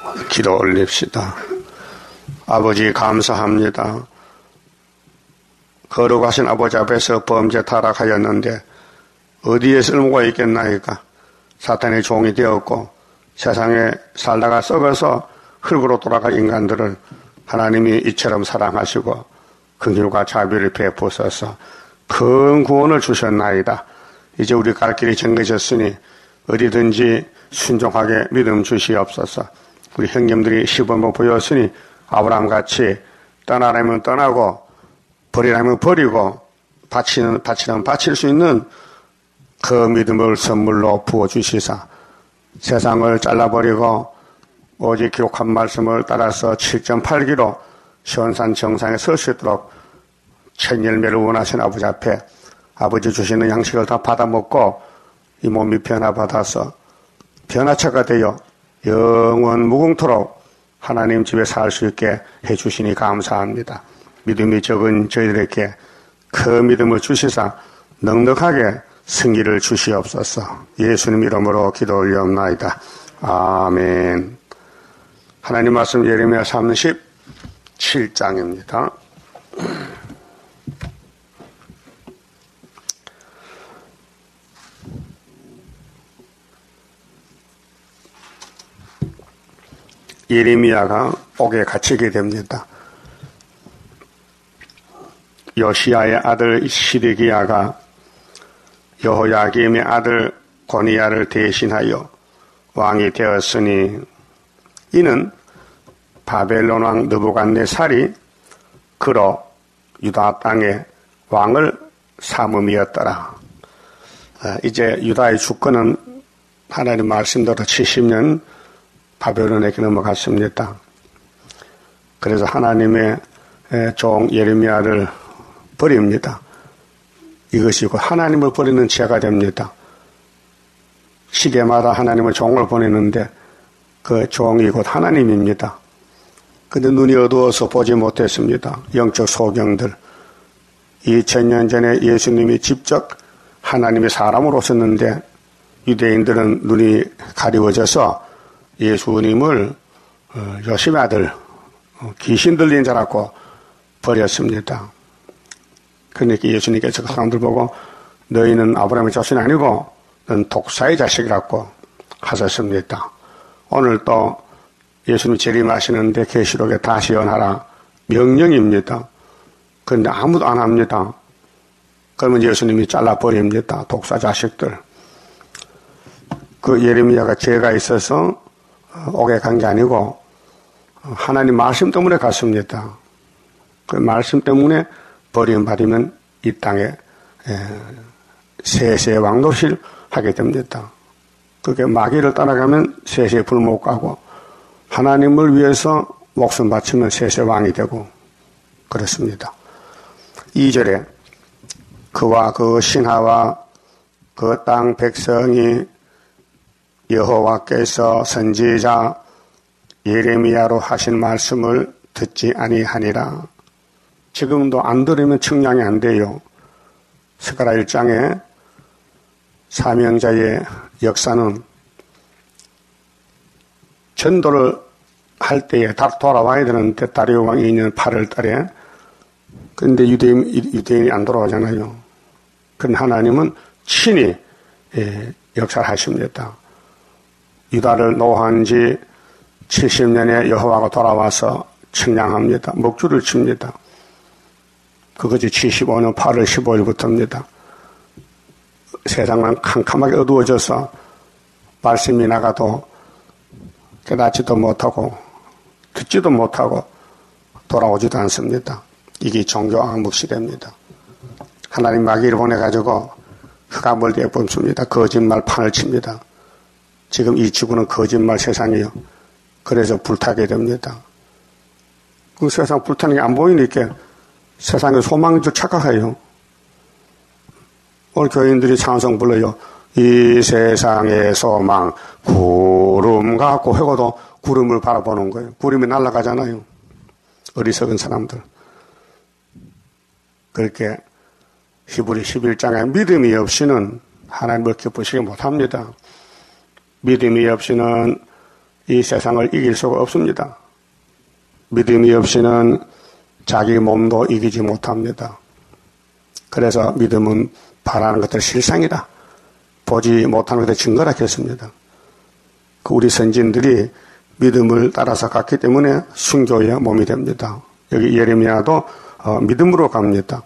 기도 올립시다. 아버지 감사합니다. 거룩하신 아버지 앞에서 범죄 타락하였는데 어디에 쓸모가 있겠나이까. 사탄의 종이 되었고 세상에 살다가 썩어서 흙으로 돌아갈 인간들을 하나님이 이처럼 사랑하시고 긍휼과 자비를 베푸셔서 큰 구원을 주셨나이다. 이제 우리 갈 길이 정해졌으니 어디든지 순종하게 믿음 주시옵소서. 우리 형님들이 시범을 보였으니 아브라함같이 떠나라면 떠나고 버리라면 버리고 바치는 바칠 수 있는 그 믿음을 선물로 부어주시사 세상을 잘라버리고 오직 기록한 말씀을 따라서 7.8기로 시온산 정상에 설 수 있도록 첫 열매를 원하신 아버지 앞에 아버지 주시는 양식을 다 받아먹고 이 몸이 변화받아서 변화체가 되어 영원 무궁토록 하나님 집에 살 수 있게 해주시니 감사합니다. 믿음이 적은 저희들에게 그 믿음을 주시사 넉넉하게 승리를 주시옵소서. 예수님 이름으로 기도 올려옵나이다. 아멘. 하나님 말씀 예레미야 37장입니다. 예레미야가 옥에 갇히게 됩니다. 요시야의 아들 시드기야가 여호야김의 아들 고니야를 대신하여 왕이 되었으니 이는 바벨론 왕 느부갓네살이 그로 유다 땅에 왕을 삼음이었더라. 이제 유다의 주권은 하나님 말씀대로 70년 바벨론에게 넘어갔습니다. 그래서 하나님의 종 예레미야를 버립니다. 이것이 곧 하나님을 버리는 죄가 됩니다. 시대마다 하나님의 종을 보내는데 그 종이 곧 하나님입니다. 근데 눈이 어두워서 보지 못했습니다. 영적 소경들. 2000년 전에 예수님이 직접 하나님의 사람으로 오셨는데 유대인들은 눈이 가리워져서 예수님을 요셉의 아들 귀신 들린 자라고 버렸습니다. 그러니까 예수님께서 그 사람들 보고 너희는 아브라함의 자손이 아니고 넌 독사의 자식이라고 하셨습니다. 오늘 또 예수님 재림하시는데 계시록에 다시 연하라 명령입니다. 그런데 아무도 안 합니다. 그러면 예수님이 잘라버립니다. 독사 자식들. 그 예레미야가 죄가 있어서 옥에 간 게 아니고 하나님 말씀 때문에 갔습니다. 그 말씀 때문에 버림받으면 이 땅에 세세 왕노릇을 하게 됩니다. 그게 마귀를 따라가면 세세 불못 가고 하나님을 위해서 목숨 바치면 세세 왕이 되고 그렇습니다. 2절에 그와 그 신하와 그 땅 백성이 여호와께서 선지자 예레미야로 하신 말씀을 듣지 아니하니라. 지금도 안 들으면 측량이 안 돼요. 스가랴 1장에 사명자의 역사는 전도를 할 때에 돌아와야 되는데 다리오 왕이 2년 8월 달에 그런데 유대인이 안 돌아오잖아요. 그런데 하나님은 친히 역사를 하십니다. 유다를 노한 지 70년에 여호와가 돌아와서 측량합니다. 목줄을 칩니다. 그것이 75년 8월 15일부터입니다. 세상은 캄캄하게 어두워져서 말씀이 나가도 깨닫지도 못하고 듣지도 못하고 돌아오지도 않습니다. 이게 종교 암흑 시대입니다. 하나님 마귀를 보내가지고 흑암을 내뿜습니다. 거짓말 판을 칩니다. 지금 이 지구는 거짓말 세상이에요. 그래서 불타게 됩니다. 그 세상 불타는 게 안 보이니까 세상에 소망인 줄 착각해요. 오늘 교인들이 찬송 불러요. 이 세상의 소망 구름 같고 해고도 구름을 바라보는 거예요. 구름이 날아가잖아요. 어리석은 사람들. 그렇게 히브리 11장에 믿음이 없이는 하나님을 기쁘시게 못합니다. 믿음이 없이는 이 세상을 이길 수가 없습니다. 믿음이 없이는 자기 몸도 이기지 못합니다. 그래서 믿음은 바라는 것들 실상이다. 보지 못하는 것들 증거라 했습니다. 우리 선진들이 믿음을 따라서 갔기 때문에 순교의 몸이 됩니다. 여기 예레미야도 믿음으로 갑니다.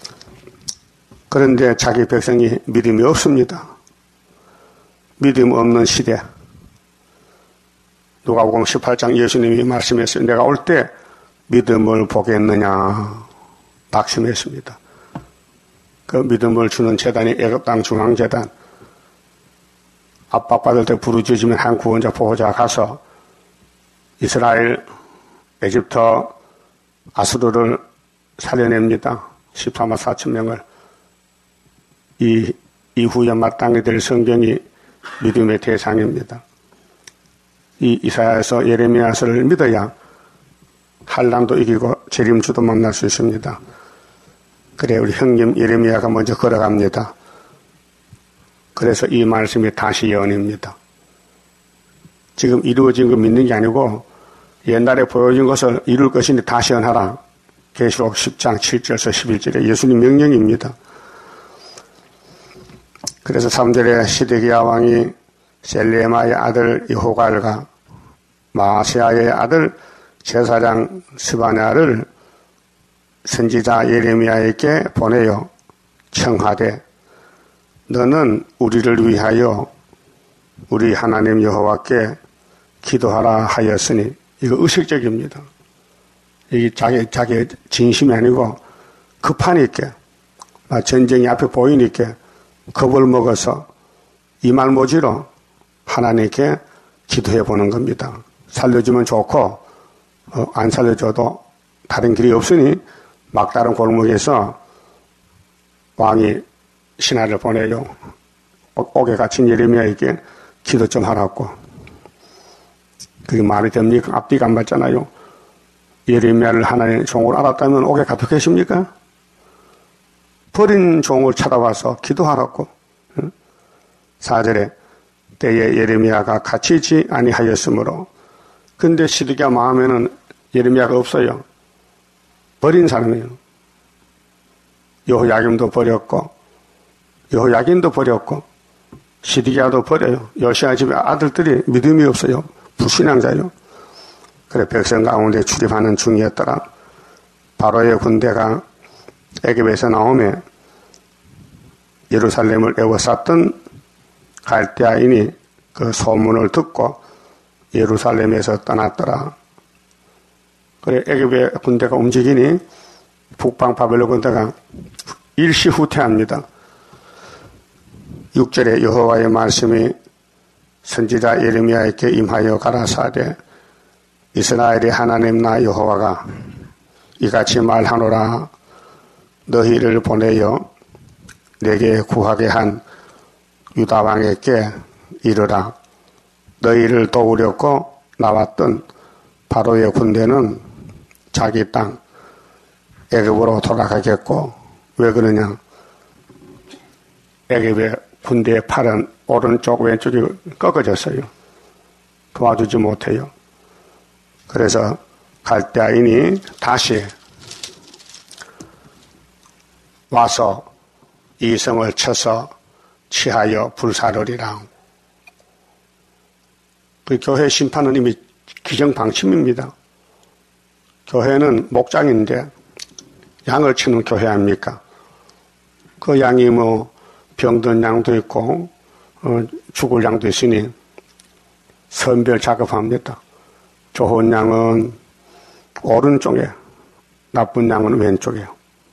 그런데 자기 백성이 믿음이 없습니다. 믿음 없는 시대. 누가복음 18장 예수님이 말씀했어요. 내가 올 때 믿음을 보겠느냐 낙심했습니다. 그 믿음을 주는 재단이 애굽 땅 중앙재단. 압박받을 때 부르짖으면 한 구원자 보호자 가서 이스라엘, 에집트, 아수르를 살려냅니다. 14만 4천 명을. 이 이후에 마땅히 될 성경이 믿음의 대상입니다. 이 이사야서 예레미야서를 믿어야 한란도 이기고 재림주도 만날 수 있습니다. 그래 우리 형님 예레미야가 먼저 걸어갑니다. 그래서 이 말씀이 다시 예언입니다. 지금 이루어진 거 믿는 게 아니고 옛날에 보여진 것을 이룰 것이니 다시 예언하라. 계시록 10장 7절에서 11절에 예수님 명령입니다. 그래서 3절에 시드기야 왕이 셀레마의 아들 여호갈과 마아세야의 아들 제사장 스바냐를 선지자 예레미야에게 보내어 청하되 너는 우리를 위하여 우리 하나님 여호와께 기도하라 하였으니 이거 의식적입니다. 이게 자기 진심이 아니고 급하니까 전쟁이 앞에 보이니까 겁을 먹어서 이말모지로 하나님께 기도해 보는 겁니다. 살려주면 좋고 안 살려줘도 다른 길이 없으니 막다른 골목에서 왕이 신하를 보내요. 옥에 갇힌 예레미야에게 기도 좀 하라고. 그게 말이 됩니까? 앞뒤가 안 맞잖아요. 예레미야를 하나님의 종으로 알았다면 옥에 가둬 계십니까? 버린 종을 찾아와서 기도하라고. 4절에 때에 예레미야가 갇히지 아니하였으므로. 근데 시드기야 마음에는 예레미야가 없어요. 버린 사람이에요. 여호야김도 버렸고 여호야긴도 버렸고 시드기야도 버려요. 요시야 집에 아들들이 믿음이 없어요. 불신앙자요. 그래 백성 가운데 출입하는 중이었더라. 바로의 군대가 애굽에서 나오며 예루살렘을 에워쌌던 갈대아인이 그 소문을 듣고 예루살렘에서 떠났더라. 그래 애굽의 군대가 움직이니 북방 바벨론 군대가 일시 후퇴합니다. 6절에 여호와의 말씀이 선지자 예레미야에게 임하여 가라사대 이스라엘의 하나님 나 여호와가 이같이 말하노라. 너희를 보내어 내게 구하게 한 유다 왕에게 이르라. 너희를 도우려고 나왔던 바로의 군대는 자기 땅 애굽으로 돌아가겠고 왜 그러냐? 애굽의 군대의 팔은 오른쪽 왼쪽이 꺾어졌어요. 도와주지 못해요. 그래서 갈대아인이 다시 와서 이 성을 쳐서 취하여 불사르리라. 그 교회 심판은 이미 기정방침입니다. 교회는 목장인데 양을 치는 교회 아닙니까? 그 양이 뭐 병든 양도 있고 죽을 양도 있으니 선별 작업합니다. 좋은 양은 오른쪽에, 나쁜 양은 왼쪽에.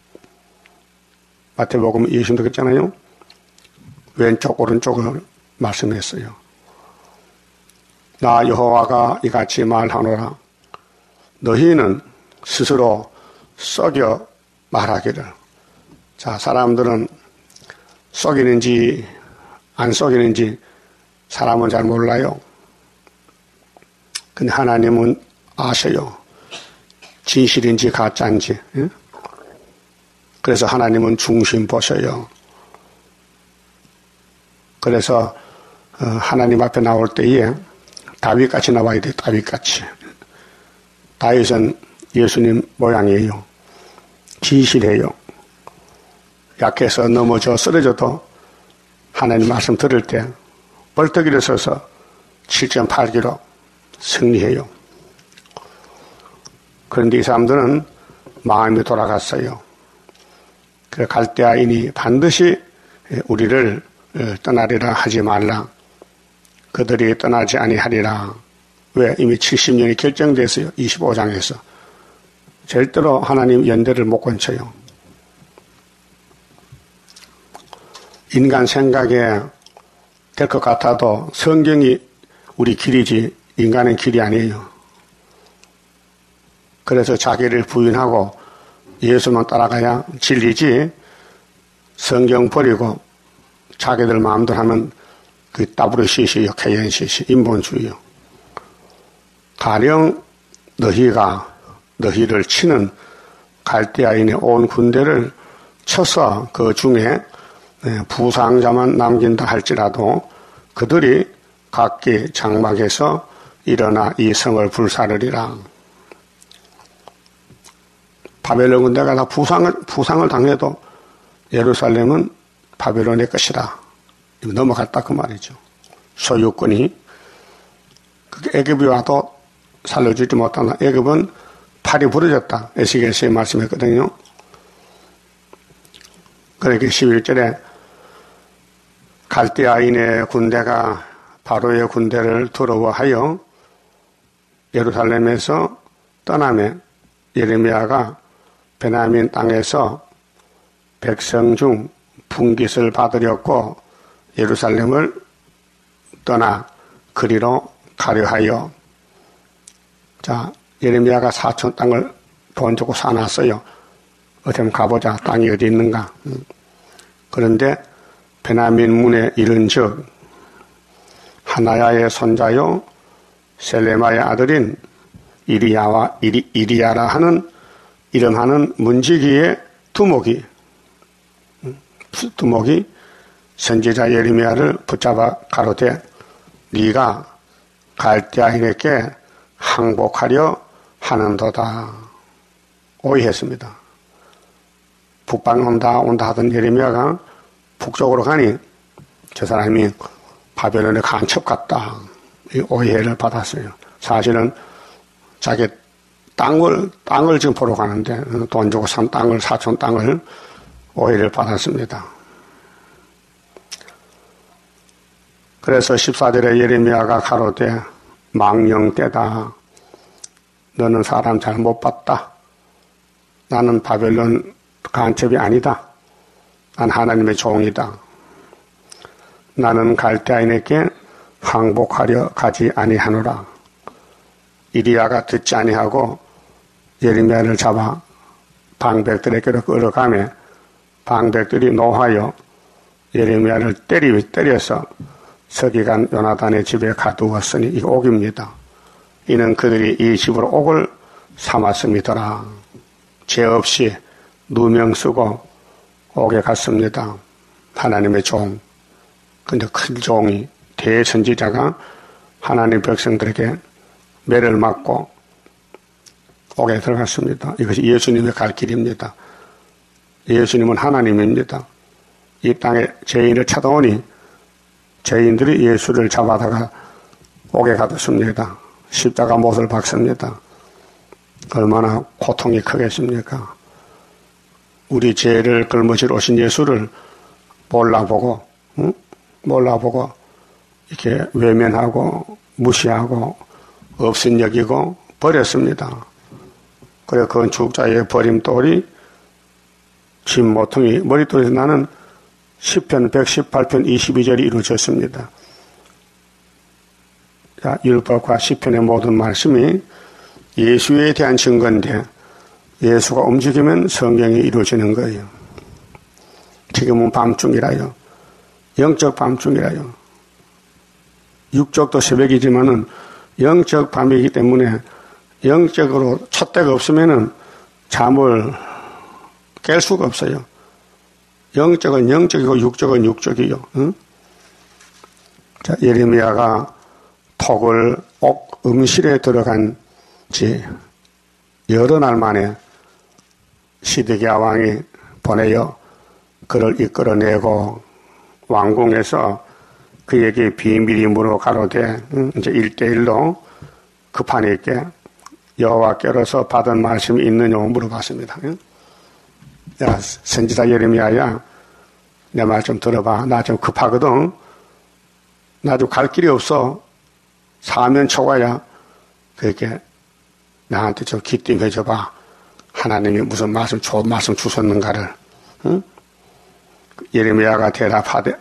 마태복음 20도 했잖아요. 왼쪽 오른쪽을 말씀했어요. 나 여호와가 이같이 말하노라. 너희는 스스로 속여 말하기를. 자, 사람들은 속이는지 안 속이는지 사람은 잘 몰라요. 근데 하나님은 아셔요. 진실인지 가짜인지. 예? 그래서 하나님은 중심 보셔요. 그래서 하나님 앞에 나올 때에 다윗같이 나와야 돼, 다윗같이. 다윗은 예수님 모양이에요. 기실해요. 약해서 넘어져 쓰러져도 하나님 말씀 들을 때 벌떡 일어서서 7.8kg 승리해요. 그런데 이 사람들은 마음이 돌아갔어요. 그 갈대아인이 반드시 우리를 떠나리라 하지 말라. 그들이 떠나지 아니하리라. 왜? 이미 70년이 결정됐어요. 25장에서. 절대로 하나님 연대를 못 건쳐요. 인간 생각에 될 것 같아도 성경이 우리 길이지 인간의 길이 아니에요. 그래서 자기를 부인하고 예수만 따라가야 진리지 성경 버리고 자기들 마음대로 하면 그 WCC요, KNCC, 인본주의요. 가령 너희를 치는 갈대아인의 온 군대를 쳐서 그 중에 부상자만 남긴다 할지라도 그들이 각기 장막에서 일어나 이 성을 불사르리라. 바벨론 군대가 다 부상을 당해도 예루살렘은 바벨론의 것이다. 넘어갔다 그 말이죠. 소유권이 애굽이 와도 살려주지 못한다. 애굽은 팔이 부러졌다. 에스겔서에 말씀했거든요. 그러니까 11절에 갈대아인의 군대가 바로의 군대를 두려워하여 예루살렘에서 떠나며 예레미야가 베냐민 땅에서 백성 중 분깃을 받으렸고 예루살렘을 떠나 그리로 가려 하여. 자, 예레미야가 사촌 땅을 돈 주고 사놨어요. 어떻게 가보자. 땅이 어디 있는가. 그런데 베냐민 문에 이른즉 하나야의 손자요 셀레마의 아들인 이리야라 하는 이름하는 문지기의 두목이 선지자 예레미야를 붙잡아 가로되 네가 갈대아인에게 항복하려 하는도다. 오해했습니다. 북방 온다 하던 예레미야가 북쪽으로 가니 저 사람이 바벨론의 간첩 같다. 이 오해를 받았어요. 사실은 자기 땅을 지금 보러 가는데 돈 주고 산 땅을, 사촌 땅을 오해를 받았습니다. 그래서 14절에 예레미야가 가로되 망령 때다. 너는 사람 잘 못 봤다. 나는 바벨론 간첩이 아니다. 난 하나님의 종이다. 나는 갈대아인에게 항복하려 가지 아니하노라. 이리야가 듣지 아니하고 예레미야를 잡아 방백들에게로 끌어가며 방백들이 노하여 예레미야를 때려서 서기관 요나단의 집에 가두었으니 이 옥입니다. 이는 그들이 이 집으로 옥을 삼았음이더라. 죄 없이 누명 쓰고 옥에 갔습니다. 하나님의 종. 근데 큰 종이 대선지자가 하나님 백성들에게 매를 맞고 옥에 들어갔습니다. 이것이 예수님의 갈 길입니다. 예수님은 하나님입니다. 이 땅에 죄인을 찾아오니 죄인들이 예수를 잡아다가 옥에 가뒀습니다. 십자가 못을 박습니다. 얼마나 고통이 크겠습니까? 우리 죄를 걸머지러 오신 예수를 몰라보고 이렇게 외면하고 무시하고 없인 여기고 버렸습니다. 그래 건축자의 버림돌이 집 모퉁이 머릿돌에서 나는 시편 118편 22절이 이루어졌습니다. 자, 율법과 시편의 모든 말씀이 예수에 대한 증거인데 예수가 움직이면 성경이 이루어지는 거예요. 지금은 밤중이라요. 영적 밤중이라요. 육적도 새벽이지만은 영적 밤이기 때문에 영적으로 촛대가 없으면은 잠을 깰 수가 없어요. 영적은 영적이고 육적은 육적이요. 응? 자, 예레미야가 폭을 음실에 들어간 지 여러 날 만에 시드기야 왕이 보내어 그를 이끌어내고 왕궁에서 그에게 비밀이 물어 가로되 이제 1대1로 급한 있게 여호와께로서 받은 말씀이 있느냐 물어봤습니다. 야, 선지자 예레미야야, 내 말 좀 들어봐. 나 좀 급하거든. 나 좀 갈 길이 없어. 사면 초과야. 그렇게 나한테 좀 기띵해 줘봐. 하나님이 무슨 말씀, 좋은 말씀 주셨는가를. 응? 예레미야가 대답하되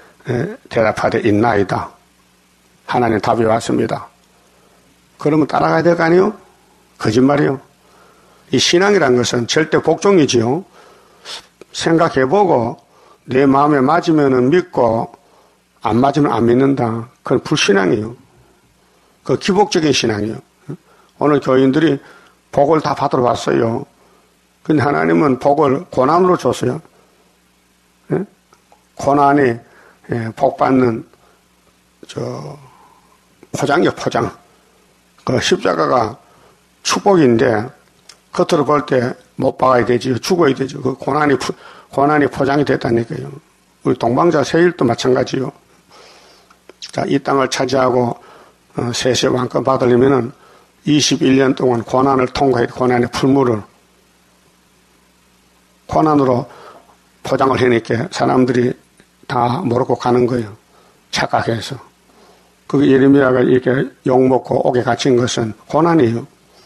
있나이다. 하나님 답이 왔습니다. 그러면 따라가야 될 거 아니요? 거짓말이요. 이 신앙이란 것은 절대 복종이지요. 생각해보고 내 마음에 맞으면 믿고 안 맞으면 안 믿는다. 그건 불신앙이에요. 그 기복적인 신앙이에요. 오늘 교인들이 복을 다 받으러 왔어요. 근데 하나님은 복을 고난으로 줬어요. 고난이 복 받는 포장이요, 포장. 그 십자가가 축복인데 겉으로 볼 때 못 박아야 되지, 죽어야 되죠. 그 고난이 포장이 됐다니까요. 우리 동방자 세일도 마찬가지요. 자, 이 땅을 차지하고 세세 왕권 받으려면은 21년 동안 고난을 통과해, 고난의 풀물을 고난으로 포장을 해니까 사람들이 다 모르고 가는 거예요. 착각해서. 그 예레미야가 이렇게 욕먹고 옥에 갇힌 것은 고난이에요.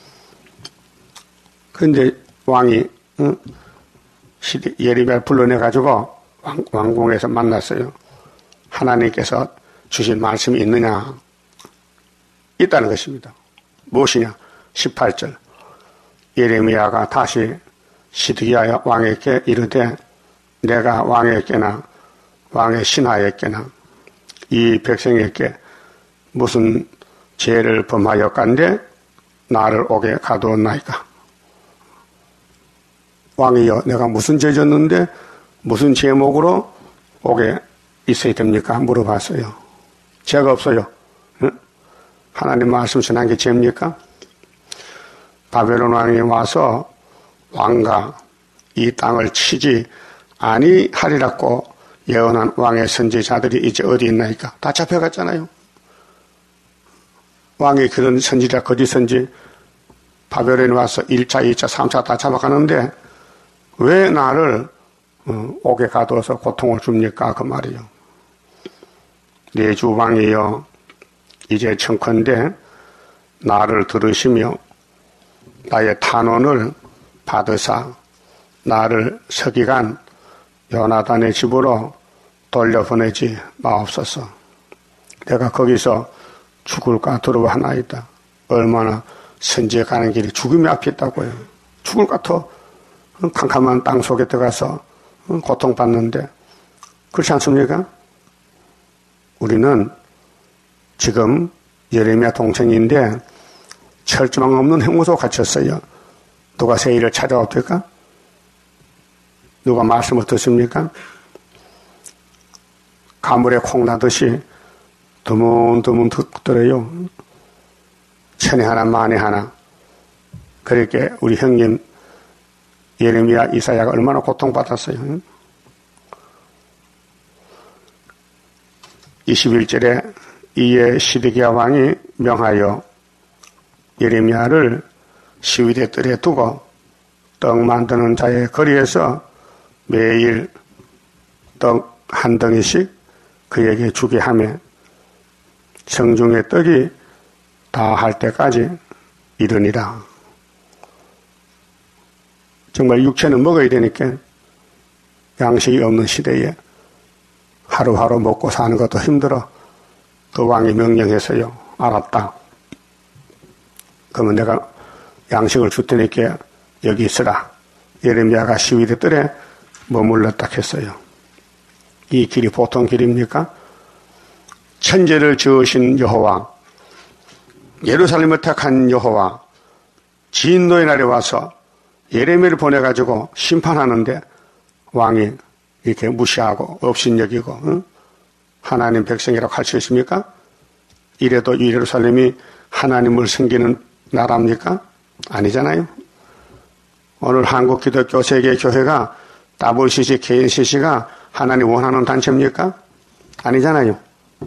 근데 왕이 예레미야를 불러내가지고 왕궁에서 만났어요. 하나님께서 주신 말씀이 있느냐? 있다는 것입니다. 무엇이냐? 18절. 예레미야가 다시 시드기야 왕에게 이르되 내가 왕에게나 왕의 신하에게나 이 백성에게 무슨 죄를 범하였간데 나를 옥에 가두었나이까? 왕이여, 내가 무슨 죄 졌는데 무슨 제목으로 옥에 있어야 됩니까? 물어봤어요. 죄가 없어요. 응? 하나님 말씀 전한 게 죄입니까? 바벨론 왕이 와서 왕과 이 땅을 치지 아니하리라고 예언한 왕의 선지자들이 이제 어디 있나이까? 다 잡혀갔잖아요. 왕이 그런 선지자 거짓 선지 바벨론에 와서 1차, 2차, 3차 다 잡아가는데 왜 나를 옥에 가둬서 고통을 줍니까? 그 말이요. 내 주왕이여, 이제 청컨대 나를 들으시며 나의 탄원을 받으사 나를 서기관 요나단의 집으로 돌려보내지 마옵소서. 내가 거기서 죽을까 두려워하나이다. 얼마나 선지에 가는 길이 죽음이 앞에 있다고요. 죽을 것 같아. 캄캄한 땅 속에 들어가서 고통받는데 그렇지 않습니까? 우리는 지금 예레미야 동생인데 철조망 없는 형무소 갇혔어요. 누가 세일을 찾아옵니까? 누가 말씀을 듣습니까? 가물에 콩 나듯이 드문드문 듣더래요. 천에 하나 만에 하나. 그렇게 우리 형님 예레미야 이사야가 얼마나 고통받았어요. 21절에 이에 시드기야 왕이 명하여 예레미야를 시위대 뜰에 두고 떡 만드는 자의 거리에서 매일 떡 한 덩이씩 그에게 주게 하며 성중의 떡이 다 할 때까지 이르니라. 정말 육체는 먹어야 되니까 양식이 없는 시대에 하루하루 먹고 사는 것도 힘들어. 그 왕이 명령해서요. 알았다. 그러면 내가 양식을 줄 테니까 여기 있으라. 예레미야가 시위대 뜰에 머물렀다 했어요. 이 길이 보통 길입니까? 천지를 지으신 여호와, 예루살렘을 택한 여호와, 진노의 날에 와서 예레미야를 보내가지고 심판하는데 왕이 이렇게 무시하고 업신여기고 하나님 백성이라고 할 수 있습니까? 이래도 예루살렘이 하나님을 섬기는 나라입니까? 아니잖아요. 오늘 한국 기독교 세계 교회가 WCC, KNCC가 하나님 원하는 단체입니까? 아니잖아요.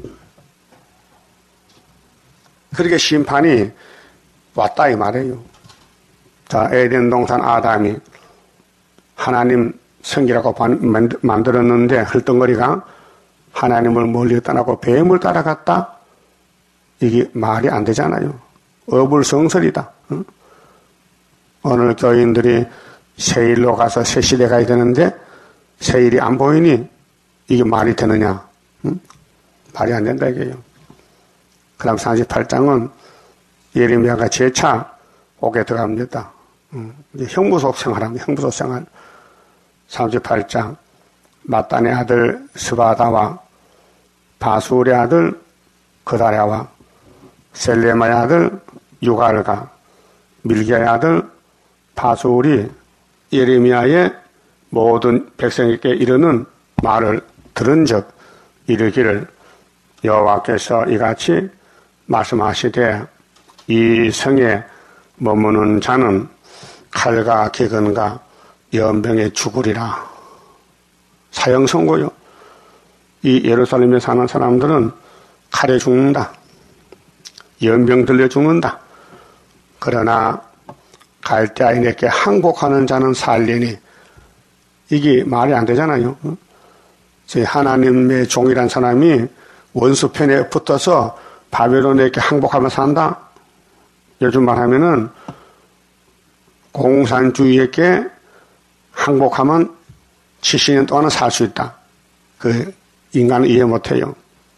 그렇게 심판이 왔다 이 말이에요. 자, 에덴 동산 아담이 하나님 성기라고 만들었는데 흘덩거리가 하나님을 멀리 떠나고 뱀을 따라갔다? 이게 말이 안 되잖아요. 어불성설이다. 응? 오늘 교인들이 세일로 가서 세실에 가야 되는데 세일이 안 보이니 이게 말이 되느냐? 응? 말이 안 된다 이게요. 그다음 38장은 예레미야가 재차 옥에 들어갑니다. 이제 형무소 생활합니다. 형무소 생활. 38장 마단의 아들 스바다와 바술의 아들 그다랴와 셀레마의 아들 유갈과 밀기야의 아들 바술이 예레미야의 모든 백성에게 이르는 말을 들은 적 이르기를 여호와께서 이같이 말씀하시되 이 성에 머무는 자는 칼과 기근과 연병에 죽으리라. 사형 선고요. 이 예루살렘에 사는 사람들은 칼에 죽는다. 연병 들려 죽는다. 그러나 갈대아인에게 항복하는 자는 살리니 이게 말이 안 되잖아요. 제 하나님의 종이란 사람이 원수편에 붙어서 바벨론에게 항복하며 산다. 요즘 말하면은 공산주의에게 항복하면 70년 동안은 살 수 있다. 그 인간은 이해 못해요.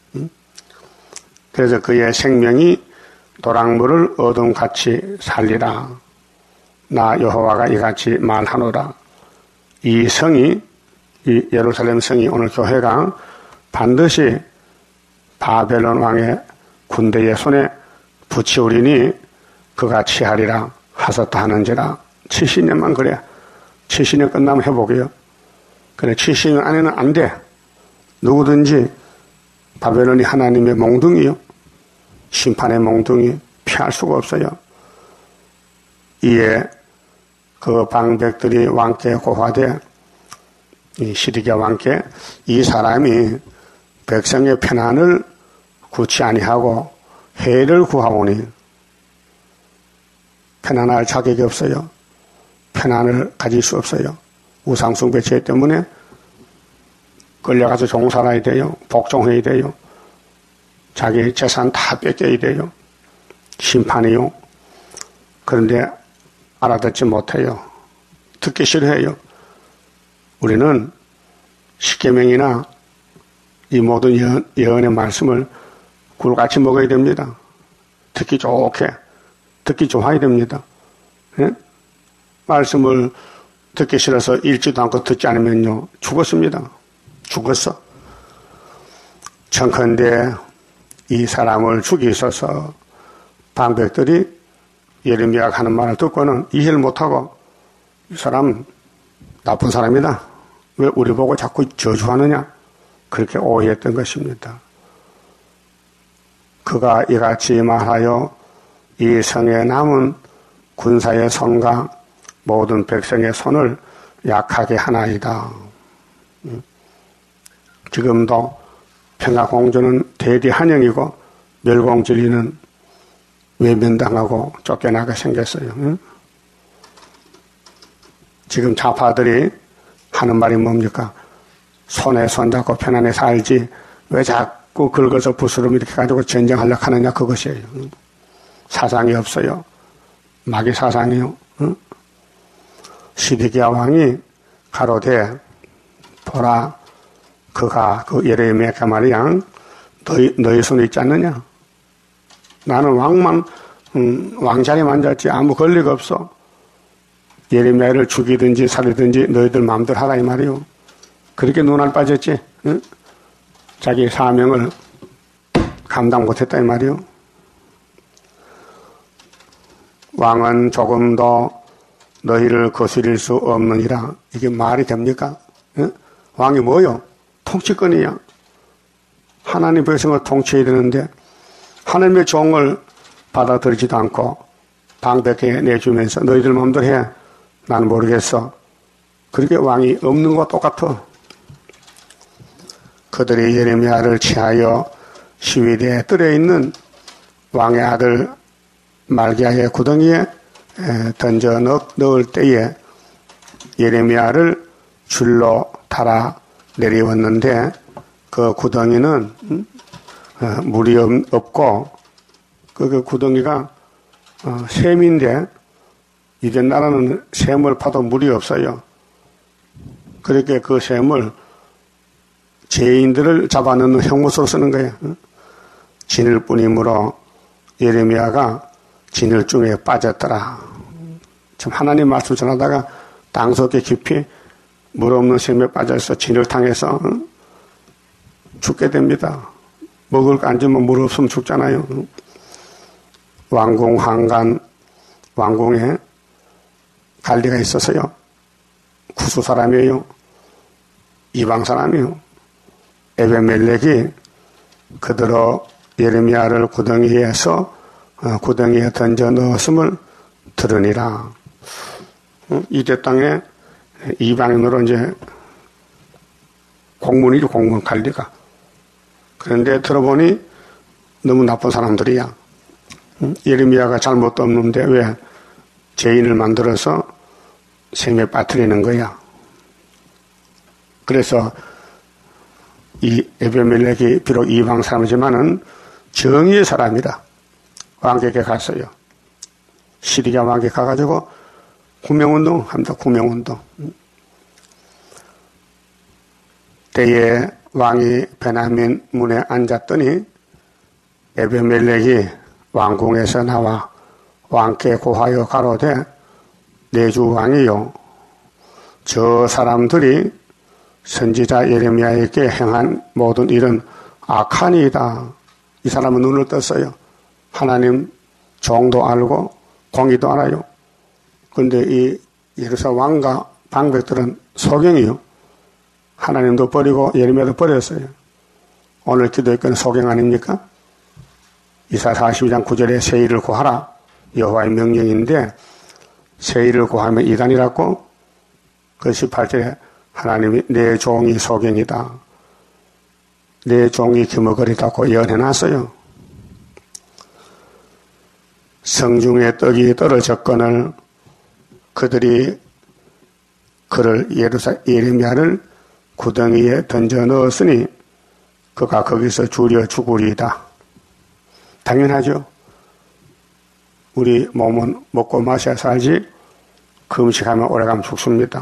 그래서 그의 생명이 도랑물을 어둠같이 살리라. 나 여호와가 이같이 말하노라. 이 성이, 이 예루살렘 성이, 오늘 교회가 반드시 바벨론 왕의 군대의 손에 붙이우리니 그가 취하리라 하셨다 하는지라. 70년만 그래. 70년 끝나면 회복이요. 그래 70년 안에는 안 돼. 누구든지 바벨론이 하나님의 몽둥이요. 심판의 몽둥이 피할 수가 없어요. 이에 그 방백들이 왕께 고하되 이 시드기야 왕께 이 사람이 백성의 편안을 구치 아니하고 해를 구하오니 편안할 자격이 없어요. 편안을 가질 수 없어요. 우상숭배 죄 때문에 끌려가서 종살아야 돼요. 복종해야 돼요. 자기 재산 다 뺏겨야 돼요. 심판이요. 그런데 알아듣지 못해요. 듣기 싫어해요. 우리는 십계명이나 이 모든 예언의 말씀을 굴같이 먹어야 됩니다. 듣기 좋게, 듣기 좋아야 됩니다. 예? 말씀을 듣기 싫어서 읽지도 않고 듣지 않으면요, 죽었습니다. 죽었어. 청컨대 이 사람을 죽이소서. 방백들이 예레미야가 하는 말을 듣고는 이해를 못하고 이 사람 나쁜 사람이다. 왜 우리 보고 자꾸 저주하느냐? 그렇게 오해했던 것입니다. 그가 이같이 말하여 이 성에 남은 군사의 손과 모든 백성의 손을 약하게 하나이다. 지금도 평화공주는 대대한영이고 멸공진리는 외면당하고 쫓겨나게 생겼어요. 지금 좌파들이 하는 말이 뭡니까? 손에 손잡고 편안히 살지 왜 자꾸 긁어서 부스럼 이렇게 가지고 전쟁하려고 하느냐 그것이에요. 사상이 없어요. 마귀 사상이요. 시드기야 왕이 가로되 보라 그가 그 예레미야가 말이야 너희 손에 있지 않느냐? 나는 왕만 왕자리에 앉았지 아무 권리가 없어. 예레미야를 죽이든지 살리든지 너희들 마음대로 하라 이 말이요. 그렇게 눈알 빠졌지. 응? 자기 사명을 감당 못했다 이 말이요. 왕은 조금 더 너희를 거스릴 수 없느니라. 이게 말이 됩니까? 응? 왕이 뭐요? 통치권이야. 하나님 백성을 통치해야 되는데 하나님의 종을 받아들이지도 않고 방백해 내주면서 너희들 마음대로 해. 나는 모르겠어. 그렇게 왕이 없는 것과 똑같아. 그들이 예레미야를 취하여 시위대에 뜰에 있는 왕의 아들 말기야의 구덩이에 던져 넣을 때에 예레미야를 줄로 달아 내리웠는데 그 구덩이는 물이 없고 그 구덩이가 샘인데 이제 나라는 샘을 파도 물이 없어요. 그렇게 그 샘을 죄인들을 잡아넣는 형무소로 쓰는 거예요. 진을 뿐이므로 예레미야가 진을중에 빠졌더라. 참 하나님 말씀 전하다가 땅속에 깊이 물 없는 샘에 빠져서 진을탕에서 죽게 됩니다. 먹을 거 안 주면 물 없으면 죽잖아요. 왕궁 한간 왕궁에 관리가 있어서요. 구수 사람이에요. 이방 사람이요. 에베멜렉이 그대로 예레미야를 구덩이에서 구덩이에 던져 넣었음을 들으니라. 이대 땅에 이방인으로 이제 공문이죠. 공문 관리가. 그런데 들어보니 너무 나쁜 사람들이야. 예레미야가 잘못도 없는데 왜 죄인을 만들어서 샘에 빠뜨리는 거야. 그래서 이 에베멜렉이 비록 이방 사람이지만은 정의의 사람이라 왕에게 갔어요. 시리아 왕에게 가가지고 구명운동 합니다. 구명운동. 때에 왕이 베냐민 문에 앉았더니 에베멜렉이 왕궁에서 나와 왕께 고하여 가로되 내 주 왕이요 저 사람들이 선지자 예레미야에게 행한 모든 일은 악하니이다. 이 사람은 눈을 떴어요. 하나님 종도 알고 공의도 알아요. 그런데 이 예루살렘 왕과 방백들은 소경이요. 하나님도 버리고 예레미야도 버렸어요. 오늘 기도의 건 소경 아닙니까? 이사 42장 9절에 세일을 구하라. 여호와의 명령인데 세일을 구하면 이단이라고 그 18절에 하나님이 내 종이 소경이다. 내 종이 기머거리다고 예언해놨어요. 성중에 떡이 떨어졌거늘 그들이 그를 예레미야를 구덩이에 던져 넣었으니 그가 거기서 줄여 죽으리이다. 당연하죠. 우리 몸은 먹고 마셔야 살지 금식하면 오래가면 죽습니다.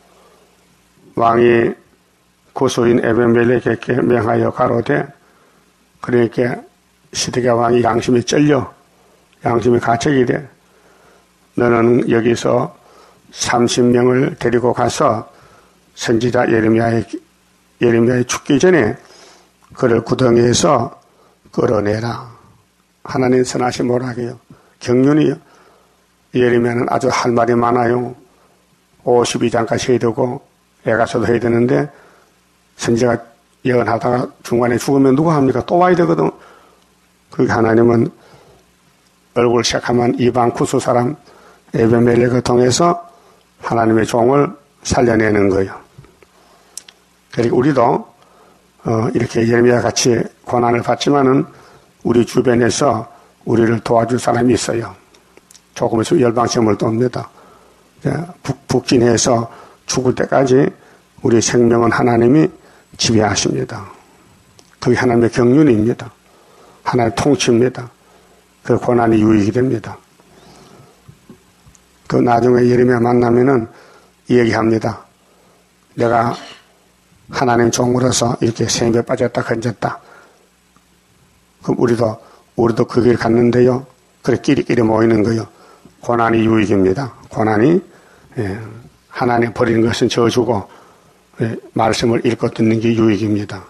왕이 구수인 에베멜렉에게 명하여 가로되 그러니까 시드기야 왕이 양심이 쩔려 양심이 가책이 돼. 너는 여기서 30명을 데리고 가서 선지자 예레미야의 죽기 전에 그를 구덩이에서 끌어내라. 하나님 선하신 뭐라고요? 경륜이요. 예레미야는 아주 할 말이 많아요. 52장까지 해야 되고 애가서도 해야 되는데 선지자가 예언하다가 중간에 죽으면 누가 합니까? 또 와야 되거든. 그게 하나님은 얼굴 시작하면 이방 구수 사람 에베멜렉을 통해서 하나님의 종을 살려내는 거예요. 그리고 우리도 이렇게 예레미야 같이 고난을 받지만은 우리 주변에서 우리를 도와줄 사람이 있어요. 조금 있으면 열방시험을 돕니다. 북진해서 죽을 때까지 우리 생명은 하나님이 지배하십니다. 그게 하나님의 경륜입니다. 하나님의 통치입니다. 그 고난이 유익이 됩니다. 그 나중에 예레미야 만나면은 얘기합니다. 내가 하나님 종으로서 이렇게 샘에 빠졌다 건졌다. 그럼 우리도 그 길 갔는데요. 그래 끼리끼리 모이는 거요. 고난이 유익입니다. 고난이 하나님 버리는 것은 저주고 말씀을 읽고 듣는 게 유익입니다.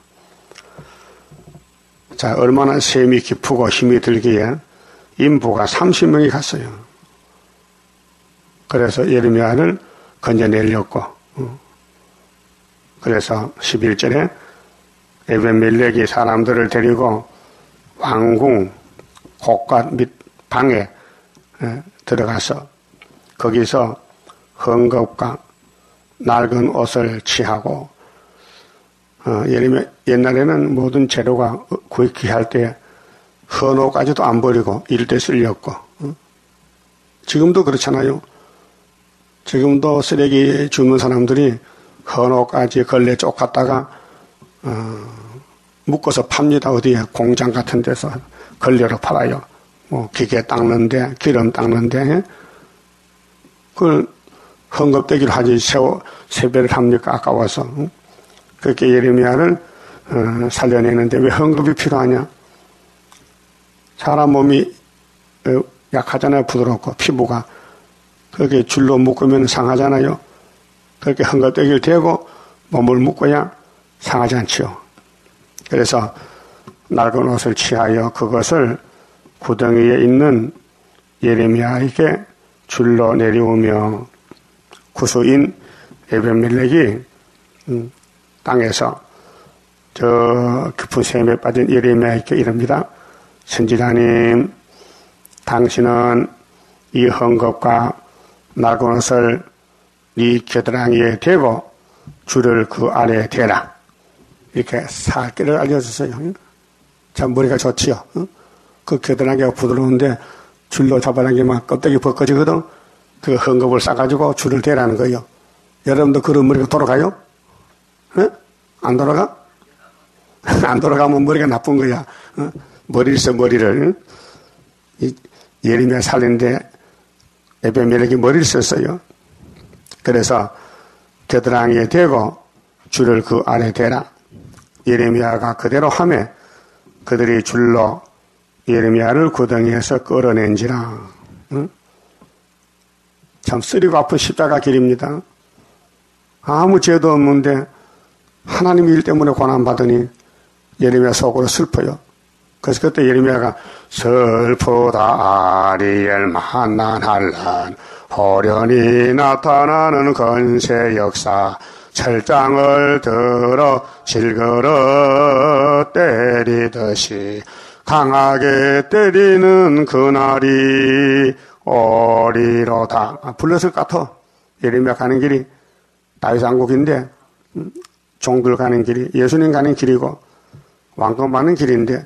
자, 얼마나 샘이 깊고 힘이 들기에 인부가 30명이 갔어요. 그래서 예레미야를 건져내려고. 그래서 11절에 에벤멜렉이 사람들을 데리고 왕궁 곳간 및 방에 들어가서 거기서 헝겊과 낡은 옷을 취하고 옛날에는 모든 재료가 구입할 때 헌옷까지도 안 버리고 이럴 때 쓸렸고 지금도 그렇잖아요. 지금도 쓰레기 줍는 사람들이 헌옷까지 걸레 쪽 갖다가 묶어서 팝니다. 어디에 공장 같은 데서 걸레로 팔아요. 뭐 기계 닦는데 기름 닦는데 그걸 헝겊대기로 하지 세배를 합니까? 아까워서 그렇게 예레미야를 살려내는데 왜 헝겊이 필요하냐? 사람 몸이 약하잖아요. 부드럽고 피부가 그렇게 줄로 묶으면 상하잖아요. 그렇게 헝겊대기를 대고 몸을 묶어야 상하지 않지요. 그래서 낡은 옷을 취하여 그것을 구덩이에 있는 예레미야에게 줄로 내려오며 구수인 에벤멜렉이 땅에서 저 깊은 샘에 빠진 예레미야에게 이릅니다. 선지자님, 당신은 이 헝겊과 낡은 옷을 네 겨드랑이에 대고 줄을 그 아래에 대라. 이렇게 살기를 알려줬어요. 참 머리가 좋지요. 그 겨드랑이가 부드러운데 줄로 잡아당기면 껍데기 벗겨지거든. 그 헝겊을 싸가지고 줄을 대라는 거예요. 여러분도 그런 머리가 돌아가요? 안 돌아가? 안 돌아가면 머리가 나쁜 거야. 머리를 써 머리를. 예레미야 살리는데 에벤멜렉이 머리를 썼어요. 그래서 겨드랑이에 대고 줄을 그 아래에 대라. 예레미야가 그대로 하며 그들이 줄로 예레미야를 구덩이에서 끌어낸지라. 참 쓰리고 아픈 십자가 길입니다. 아무 죄도 없는데 하나님 일 때문에 고난받으니 예레미야 속으로 슬퍼요. 그래서 그때 예레미야가 슬프다 아리엘 만난할란 호련히 나타나는 건세 역사 철장을 들어 질그러 때리듯이 강하게 때리는 그날이 오리로다. 불렀을 것 같아. 예레미야 가는 길이 다윗왕국인데 종들 가는 길이 예수님 가는 길이고 왕권 받는 길인데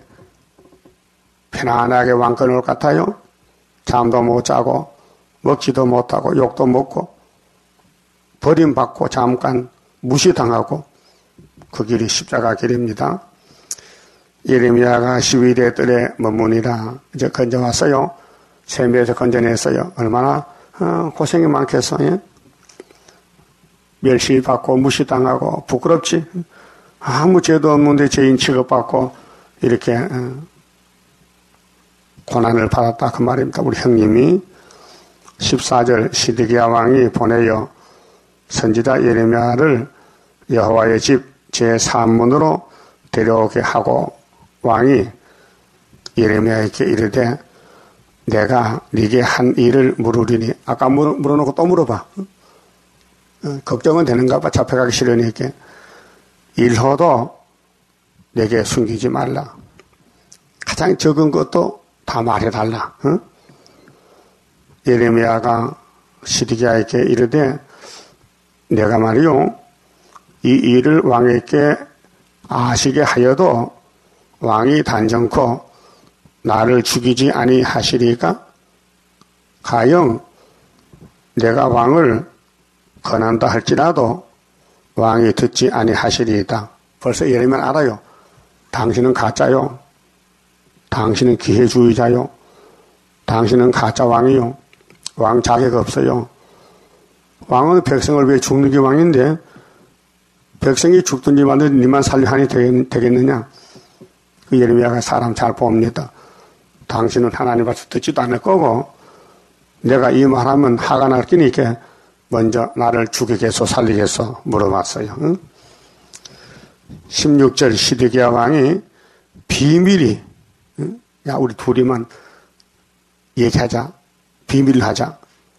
편안하게 왕권 올 것 같아요. 잠도 못 자고 먹지도 못하고 욕도 먹고 버림받고 잠깐 무시당하고 그 길이 십자가 길입니다. 예레미야가 시위대 뜰에 머무니라. 이제 건져왔어요. 샘에서 건져냈어요. 얼마나 고생이 많겠어요. 멸시받고 무시당하고 부끄럽지. 아무 죄도 없는데 죄인 취급받고 이렇게 고난을 받았다 그 말입니다. 우리 형님이 14절 시드기야 왕이 보내어 선지자 예레미야를 여호와의 집 제3문으로 데려오게 하고 왕이 예레미야에게 이르되 내가 네게 한 일을 물으리니 아까 물어놓고 또 물어봐. 걱정은 되는가 봐. 잡혀가기 싫으니까 일호도 내게 숨기지 말라. 가장 적은 것도 다 말해달라. 예레미야가 시드기야에게 이르되 내가 말이요 이 일을 왕에게 아시게 하여도 왕이 단정코 나를 죽이지 아니하시리까? 가령 내가 왕을 권한다 할지라도 왕이 듣지 아니하시리이다. 벌써 예레미야는 알아요. 당신은 가짜요. 당신은 기회주의자요. 당신은 가짜 왕이요. 왕 자격 없어요. 왕은 백성을 위해 죽는 게 왕인데 백성이 죽든지 말든지 니만 살려 하니 되겠느냐. 그 예레미야가 사람 잘 봅니다. 당신은 하나님 앞에서 듣지도 않을 거고 내가 이 말하면 화가 날 끼니까 먼저 나를 죽이겠소 살리겠소 물어봤어요. 응? 16절 시드기야 왕이 비밀이 응? 야 우리 둘이만 얘기하자. 비밀을 하자.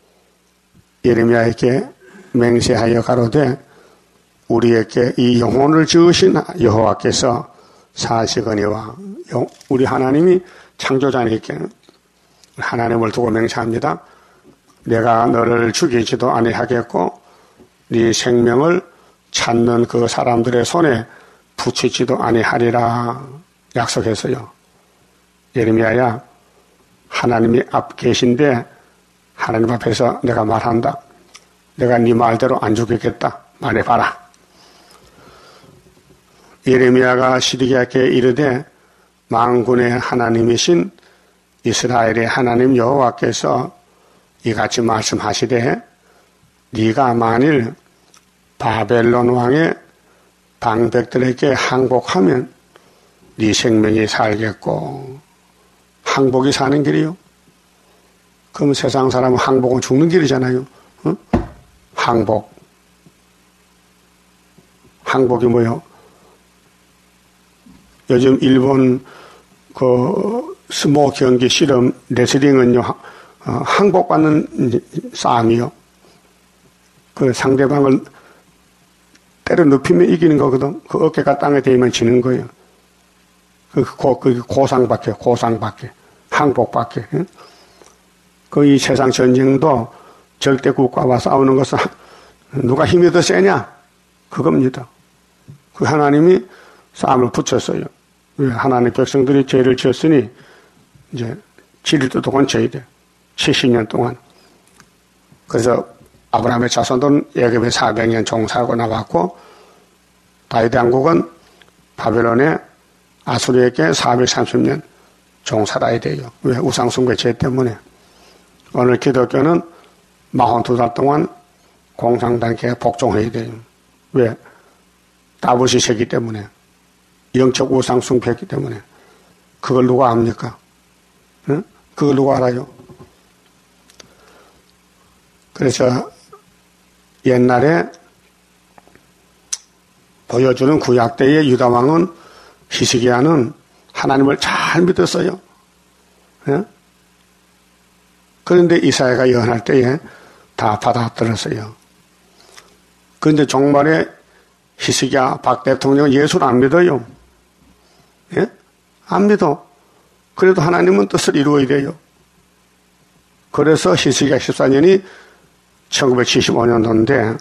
예레미야에게 맹세하여 가로되 우리에게 이 영혼을 지으신 여호와께서 사시거니와 우리 하나님이 창조자니까 하나님을 두고 맹세합니다. 내가 너를 죽이지도 아니하겠고 네 생명을 찾는 그 사람들의 손에 붙이지도 아니하리라 약속했어요. 예레미야야, 하나님이 앞 계신데 하나님 앞에서 내가 말한다. 내가 네 말대로 안 죽이겠다. 말해봐라. 예레미야가 시드기야께 이르되 만군의 하나님이신 이스라엘의 하나님 여호와께서 이같이 말씀하시되 네가 만일 바벨론 왕의 방백들에게 항복하면 네 생명이 살겠고 항복이 사는 길이요. 그럼 세상 사람은 항복은 죽는 길이잖아요. 어? 항복이 뭐요? 요즘 일본 그 스모 경기 실험 레슬링은요, 항복받는 싸움이요. 그 상대방을 때려 눕히면 이기는 거거든. 그 어깨가 땅에 대면 지는 거예요. 그 고상밖에. 항복밖에. 그 이 세상 전쟁도 절대 국가와 싸우는 것은 누가 힘이 더 세냐? 그겁니다. 그 하나님이 싸움을 붙였어요. 하나님 백성들이 죄를 지었으니 이제 7일 동안 죄야 돼. 70년 동안. 그래서 아브라함의 자손들은 애굽에 400년 종살고 나왔고 다윗 왕국은 바벨론에 아수르에게 430년 종살아야 돼요. 왜? 우상숭배 죄 때문에. 오늘 기독교는 42달 동안 공산당께 복종해야 돼요. 왜? 다부시세기 때문에. 영적 우상숭배이기 때문에. 그걸 누가 압니까? 응? 그걸 누가 알아요? 그래서 옛날에 보여주는 구약 때의 유다왕은 히스기야는 하나님을 잘 믿었어요. 예? 그런데 이사야가 예언할 때에 다 받아들었어요. 그런데 종말에 히스기야 박 대통령은 예수를 안 믿어요. 예? 안 믿어. 그래도 하나님은 뜻을 이루어야 돼요. 그래서 히스기야 14년이 1975년도인데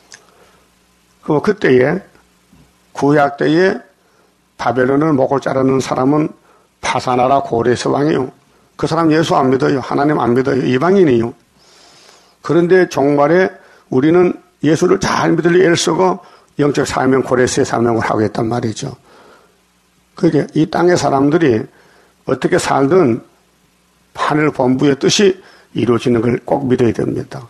그때에 구약 때에 바벨론을 목을 자르는 사람은 파사나라 고레스 왕이요. 그 사람 예수 안 믿어요. 하나님 안 믿어요. 이방인이요. 그런데 종말에 우리는 예수를 잘 믿을 애를 쓰고 영적 사명 고레스의 사명을 하고 있단 말이죠. 그게 이 땅의 사람들이 어떻게 살든 하늘 본부의 뜻이 이루어지는 걸 꼭 믿어야 됩니다.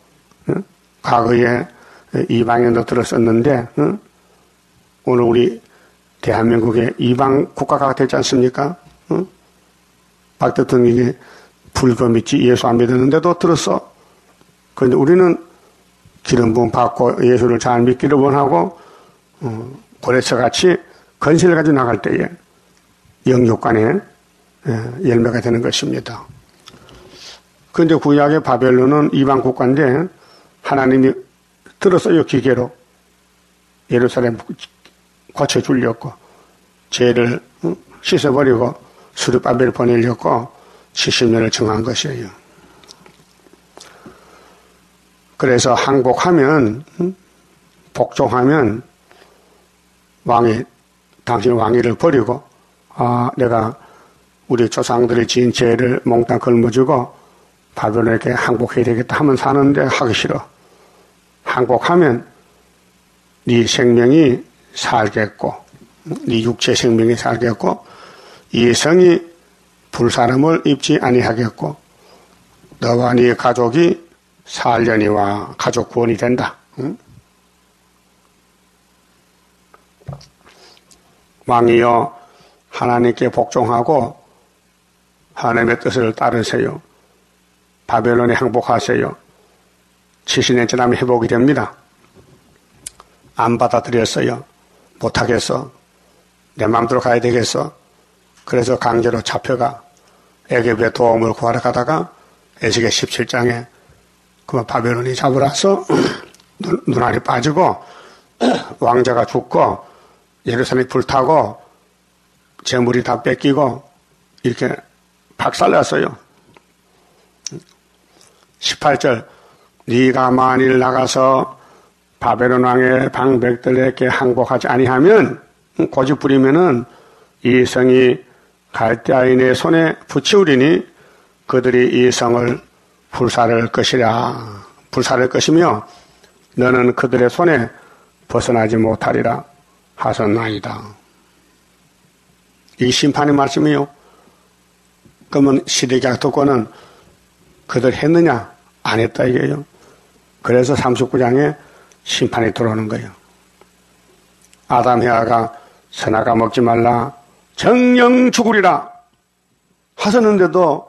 과거에 이방인도 들었었는데 오늘 우리 대한민국에 이방 국가가 되지 않습니까? 박 대통령이 불교 믿지 예수 안 믿었는데도 들었어. 그런데 우리는 기름 부음 받고 예수를 잘 믿기를 원하고 고레스같이 건실을 가지고 나갈 때에 영육간에 열매가 되는 것입니다. 그런데 구약의 바벨론은 이방 국가인데 하나님이 들었어요. 기계로 예루살렘 고쳐주려고 죄를 씻어버리고 수르바벨 보내려고 70년을 정한 것이에요. 그래서 항복하면 복종하면 왕이 당신 왕위를 버리고 내가 우리 조상들이 지은 죄를 몽땅 걸머쥐고 바벨론에게 항복해야 되겠다 하면 사는데 하기 싫어. 항복하면 네 생명이 살겠고 네 육체 생명이 살겠고 이 성이 불사름을 입지 아니하겠고 너와 네 가족이 살려니와 가족 구원이 된다. 응? 왕이여 하나님께 복종하고 하나님의 뜻을 따르세요. 바벨론에 항복하세요. 70년 지나면 회복이 됩니다. 안 받아들였어요. 못하겠어. 내 마음대로 가야 되겠어. 그래서 강제로 잡혀가 애굽의 도움을 구하러 가다가 에스겔 17장에 그 바벨론이 잡으라서 눈알이 빠지고 왕자가 죽고 예루살렘이 불타고 재물이 다 뺏기고 이렇게 박살났어요. 18절 네가 만일 나가서 바벨론 왕의 방백들에게 항복하지 아니하면 고집 부리면은 이 성이 갈대아인의 손에 붙이우리니 그들이 이 성을 불사를 것이라. 불사를 것이며 너는 그들의 손에 벗어나지 못하리라 하셨나이다. 이 심판의 말씀이요. 그러면 시드기야 듣고는 그들 했느냐? 안 했다 이게요. 그래서 39장에 심판이 들어오는 거예요. 아담 헤아가 선악과 먹지 말라 정령 죽으리라 하셨는데도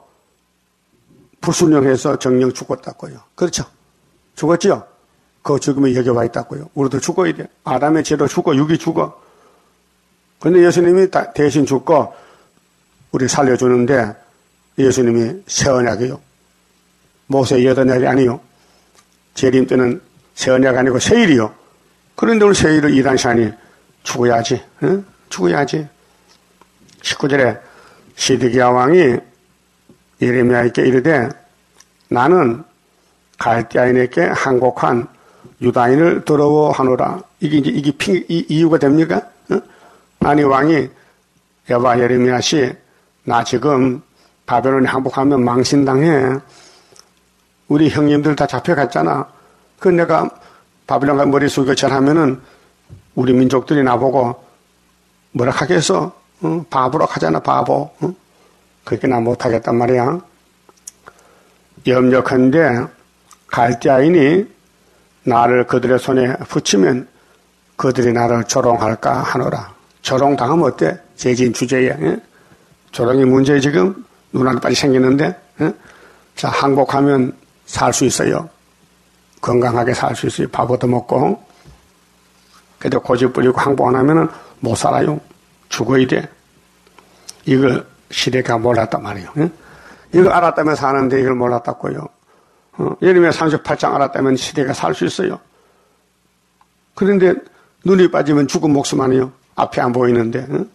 불순종해서 정령 죽었다고요. 그렇죠? 죽었지요? 그 죽음이 여기 와 있다고요. 우리도 죽어야 돼. 아담의 죄로 죽어, 육이 죽어. 그런데 예수님이 대신 죽고 우리 살려주는데 예수님이 새 언약이요. 모세의 옛 언약이 아니요. 재림 때는 새 언약 아니고 새 일이요. 그런데 우리 새 일을 일한 시간이 죽어야지. 응? 죽어야지. 19절에 시드기야 왕이 예레미야에게 이르되 나는 갈대아인에게 항복한 유다인을 더러워하노라. 이게 이유가 됩니까? 응? 아니 왕이 여봐 예레미야 씨, 나 지금 바벨론에 항복하면 망신당해. 우리 형님들 다 잡혀갔잖아. 그 내가 바벨론과 머리 숙여 절하면은 우리 민족들이 나보고 뭐라 하겠어? 응? 바보라 하잖아, 바보. 응? 그렇게 나 못하겠단 말이야. 염려컨대 갈대아인이 나를 그들의 손에 붙이면 그들이 나를 조롱할까 하노라. 조롱당하면 어때? 재진 주제에. 응? 조롱이 문제 지금 눈앞에 빨리 생기는데, 응? 자, 항복하면 살 수 있어요. 건강하게 살 수 있어요. 밥도 먹고. 그래도 고집 부리고 항복 안 하면은 못 살아요. 죽어야 돼. 이걸 시대가 몰랐단 말이에요. 응? 이걸 알았다면 사는데 이걸 몰랐다고요. 예레미야 38장 알았다면 시대가 살 수 있어요. 그런데 눈이 빠지면 죽은 목숨 아니에요. 앞이 안 보이는데. 응?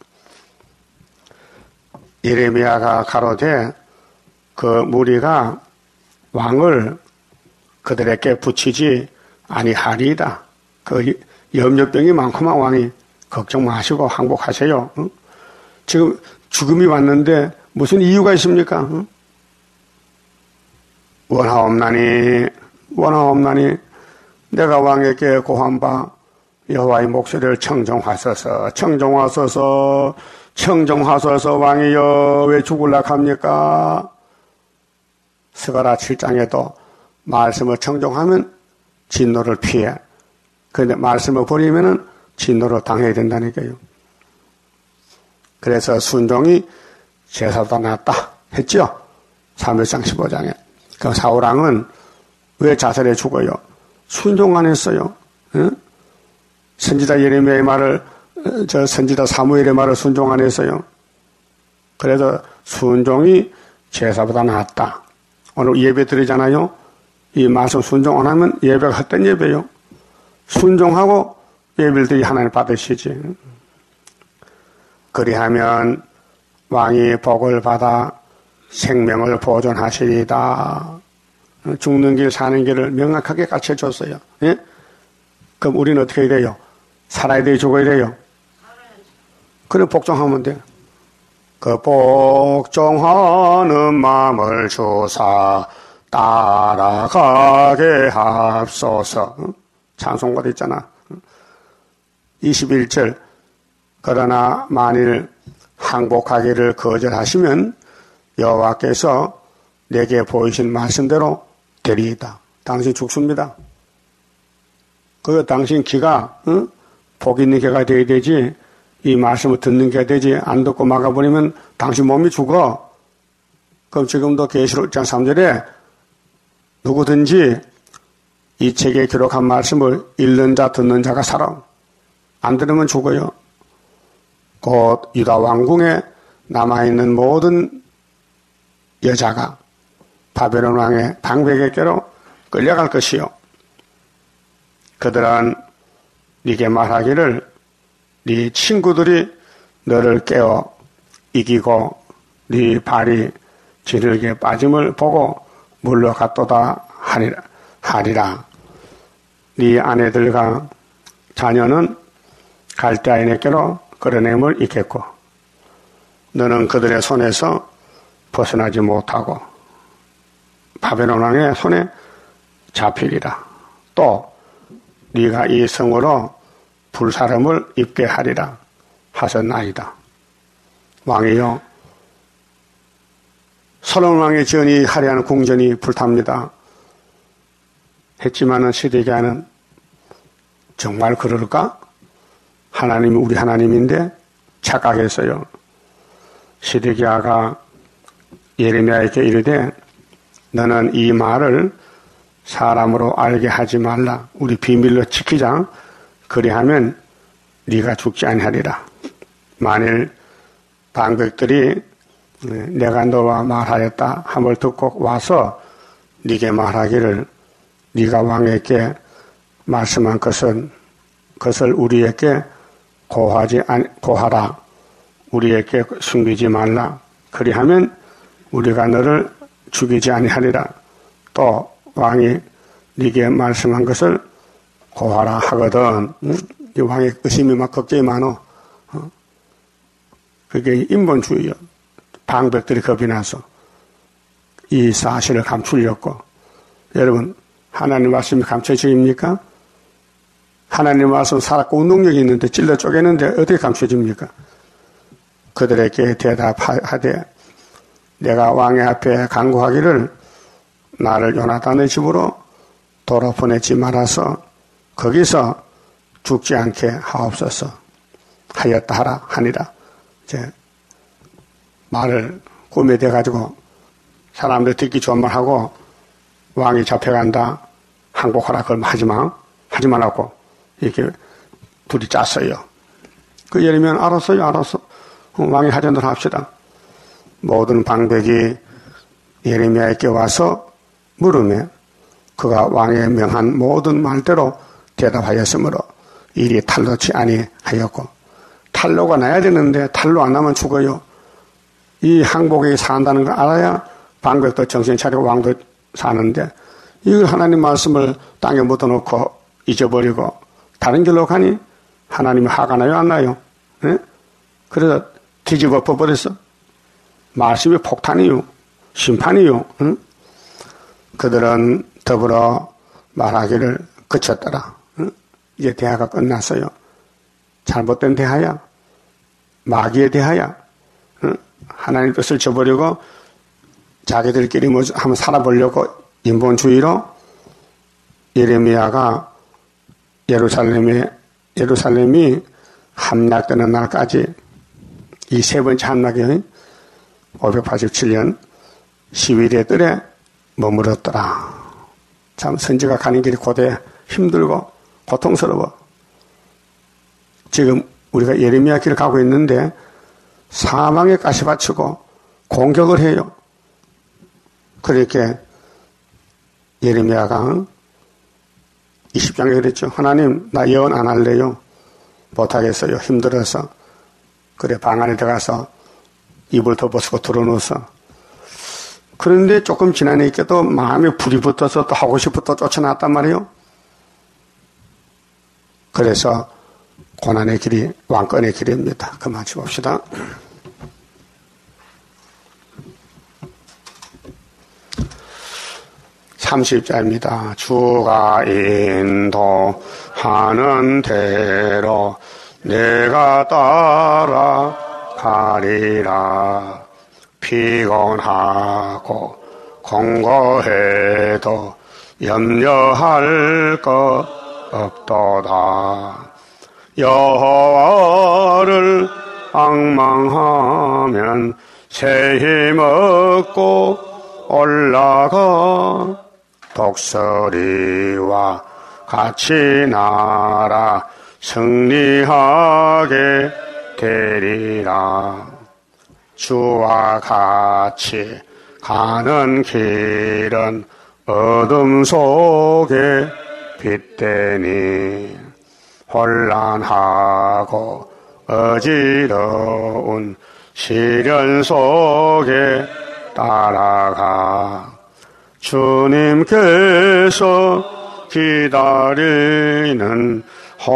예레미야가 가로되 그 무리가 왕을 그들에게 붙이지 아니하리이다. 그 염려병이 많구만 왕이. 걱정 마시고 항복하세요. 응? 지금 죽음이 왔는데 무슨 이유가 있습니까? 응? 원하옵나니 내가 왕에게 고한 바 여호와의 목소리를 청정하소서 왕이여 왜 죽을라 합니까? 스가랴 7장에도 말씀을 청정하면 진노를 피해. 그런데 말씀을 버리면은 진노를 당해야 된다니까요. 그래서 순종이 제사보다 낫다 했죠. 사무엘상 15장에. 그 사울왕은 왜 자살해 죽어요? 순종 안 했어요. 응? 선지자 예레미야의 말을, 선지자 사무엘의 말을 순종 안 했어요. 그래서 순종이 제사보다 낫다. 오늘 예배 드리잖아요. 이 말씀 순종 안 하면 예배가 헛된 예배요. 순종하고 예배를 드리 하나님 받으시지. 그리하면 왕이 복을 받아 생명을 보존하시리다. 죽는 길 사는 길을 명확하게 가르쳐줬어요. 예? 그럼 우리는 어떻게 해야 돼요? 살아야 돼요? 죽어야 돼요? 그래 복종하면 돼요. 그 복종하는 마음을 주사 따라가게 합소서. 찬송가도 있잖아. 21절 그러나 만일 항복하기를 거절하시면 여호와께서 내게 보이신 말씀대로 되리이다. 당신 죽습니다. 그 당신 귀가 복 있는 귀가 되어야 되지 이 말씀을 듣는 귀가 되지 안 듣고 막아버리면 당신 몸이 죽어. 그럼 지금도 계시록 1장 3절에 누구든지 이 책에 기록한 말씀을 읽는 자 듣는 자가 살아. 안 들으면 죽어요. 곧 유다 왕궁에 남아있는 모든 여자가 바벨론 왕의 방백에게로 끌려갈 것이요. 그들은 네게 말하기를 네 친구들이 너를 깨워 이기고 네 발이 지르게 빠짐을 보고 물러갔도다 하리라. 네 아내들과 자녀는 갈대아인에게로 끌어냄을 입겠고 너는 그들의 손에서 벗어나지 못하고 바벨론 왕의 손에 잡히리라. 또 네가 이 성으로 불사름을 입게 하리라 하셨나이다. 왕이여, 솔로몬 왕의 지은이 하려는 궁전이 불탑니다. 했지만은 시드기야는 정말 그럴까? 하나님이 우리 하나님인데 착각했어요. 시드기야가 예레미야에게 이르되 너는 이 말을 사람으로 알게 하지 말라. 우리 비밀로 지키자. 그리하면 네가 죽지 아니하리라. 만일 방백들이 내가 너와 말하였다 함을 듣고 와서 네게 말하기를 네가 왕에게 말씀한 것을 우리에게 고하라. 우리에게 숨기지 말라. 그리하면 우리가 너를 죽이지 아니하리라. 또 왕이 네게 말씀한 것을 고하라 하거든. 이 왕의 의심이 막 걱정이 많어. 그게 인본주의요. 방백들이 겁이 나서 이 사실을 감추려고. 여러분, 하나님 말씀이 감춰집니까? 하나님 말씀 살았고 운동력이 있는데 찔러 쪼개는데 어떻게 감춰집니까? 그들에게 대답하되 내가 왕의 앞에 간구하기를 나를 요나단의 집으로 돌아 보내지 말아서 거기서 죽지 않게 하옵소서 하였다 하라 하니라. 이제 말을 꿈에 대가지고 사람들 듣기 좋은 말 하고 왕이 잡혀간다 항복하라 그걸 하지 말라고 이렇게 둘이 짰어요. 그 예리면 알았어요. 왕이 하던 대로 합시다. 모든 방백이 예레미야에게 와서 물으며 그가 왕의 명한 모든 말대로 대답하였으므로 일이 탈놓지 아니하였고 탈로가 나야 되는데 탈로 안 나면 죽어요. 이 항복이 산다는 걸 알아야 방백도 정신 차리고 왕도 사는데 이걸 하나님 말씀을 땅에 묻어놓고 잊어버리고 다른 길로 가니 하나님이 화가 나요 안 나요? 네? 그래서 뒤집어 엎어버렸어. 말씀이 폭탄이요. 심판이요. 응? 그들은 더불어 말하기를 그쳤더라. 응? 이제 대화가 끝났어요. 잘못된 대화야. 마귀의 대화야. 응? 하나님 뜻을 저버리고 자기들끼리 뭐 한번 살아보려고 인본주의로 예레미야가 예루살렘이 함락되는 날까지 이 세 번째 함락이 587년 11의 뜰에 머물렀더라. 참 선지가 가는 길이 고대 힘들고 고통스러워. 지금 우리가 예레미야 길을 가고 있는데 사망에 가시받치고 공격을 해요. 그렇게 예레미야가 20장에 그랬죠. 하나님 나 예언 안 할래요. 못하겠어요. 힘들어서. 그래 방 안에 들어가서 이불 덮어쓰고 들어누워서. 그런데 조금 지나니까 또 마음에 불이 붙어서 또 하고 싶어 또 쫓아났단 말이에요. 그래서 고난의 길이 왕권의 길입니다. 그만 봅시다. (30자입니다) 주가 인도하는 대로 내가 따라가리라. 피곤하고 공고해도 염려할 것 없도다. 여호와를 앙망하면 새 힘 얻고 올라가. 독수리와 같이 날아 승리하게 되리라. 주와 같이 가는 길은 어둠 속에 빛되니 혼란하고 어지러운 시련 속에 따라가. 주님께서 기다리는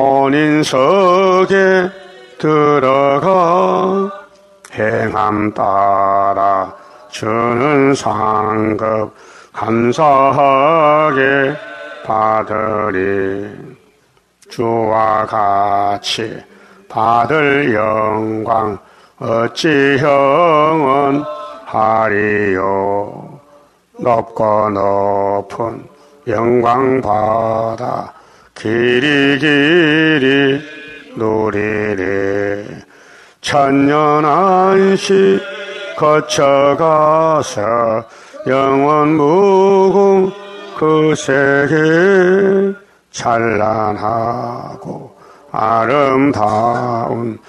혼인석에 들어가 행함 따라 주는 상급 감사하게 받으리. 주와 같이 받을 영광 어찌 영원하리요. 높고 높은 영광 받아 길이 누리리. 천년 안식 거쳐가서 영원 무궁 그 세계 찬란하고 아름다운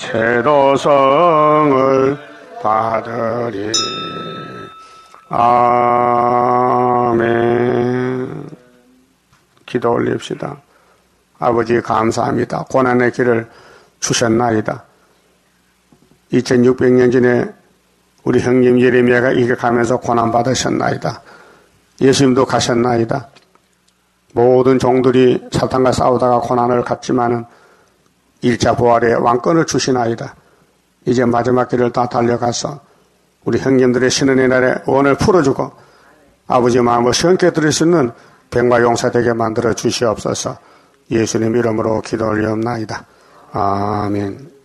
태도성을 받으리. 아멘. 기도 올립시다. 아버지 감사합니다. 고난의 길을 주셨나이다. 2600년 전에 우리 형님 예레미야가 이겨가면서 고난 받으셨나이다. 예수님도 가셨나이다. 모든 종들이 사탄과 싸우다가 고난을 갖지만은 일자 부활의 왕권을 주시나이다. 이제 마지막 길을 다 달려가서 우리 형님들의 신은의 날에 원을 풀어주고 아버지 마음을 시원케 드릴 수 있는 병과 용사 되게 만들어 주시옵소서. 예수님 이름으로 기도 올리옵나이다. 아멘.